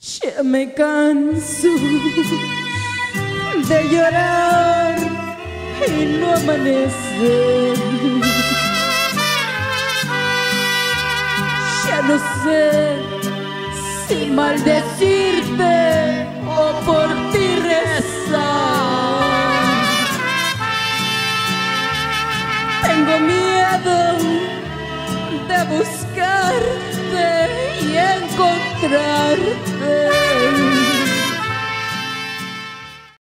Ya me canso de llorar y no amanecer. Ya no sé si maldecirte o por ti rezar. Tengo miedo de buscarte y encontrarte.